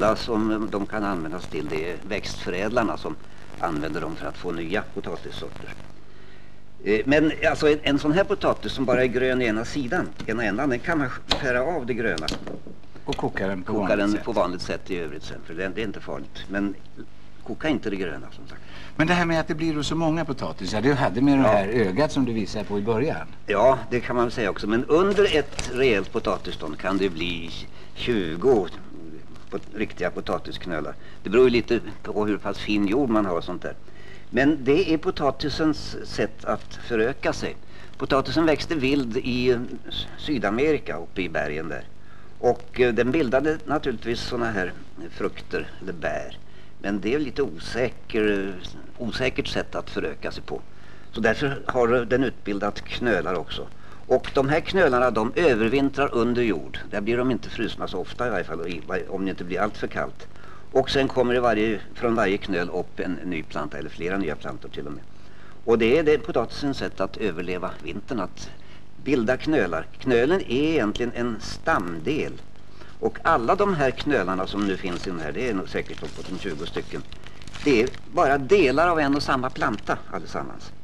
enda som de kan användas till, det är växtförädlarna som använder dem för att få nya potatissorter. Men alltså en sån här potatis som bara är grön i ena sidan, ena ändan, den kan man skära av det gröna. Och koka den på vanligt sätt i övrigt sen, för det är inte farligt. Men koka inte det gröna som sagt. Men det här med att det blir så många potatisar, du hade med det här ögat som du visade på i början. Ja, det kan man väl säga också. Men under ett rejält potatisstånd kan det bli 20 riktiga potatisknölar. Det beror ju lite på hur pass fin jord man har och sånt där. Men det är potatisens sätt att föröka sig. Potatisen växte vild i Sydamerika uppe i bergen där. Och den bildade naturligtvis såna här frukter eller bär. Men det är lite osäkert sätt att föröka sig på. Så därför har den utbildat knölar också. Och de här knölarna, de övervintrar under jord. Där blir de inte frusna så ofta i varje fall, om det inte blir allt för kallt. Och sen kommer det från varje knöl upp en ny planta, eller flera nya plantor till och med. Och det är potatisens sätt att överleva vintern, att bilda knölar. Knölen är egentligen en stamdel. Och alla de här knölarna som nu finns i den här, det är nog säkert uppåt 20 stycken. Det är bara delar av en och samma planta allesammans.